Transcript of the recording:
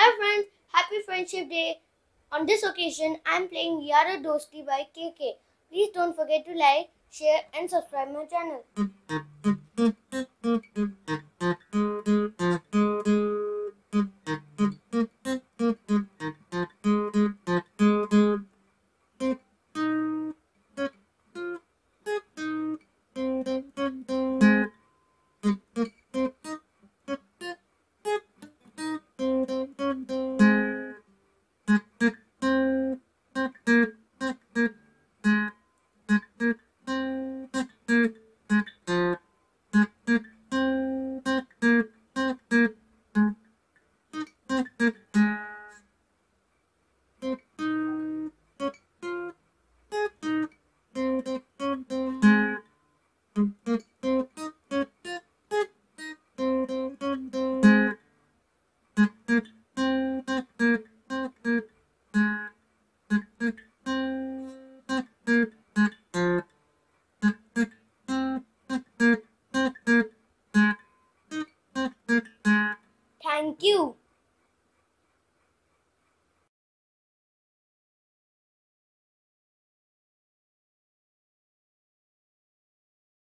Dear friends, happy Friendship Day. On this occasion, I am playing Yaaron Dosti by KK. Please don't forget to like, share and subscribe my channel.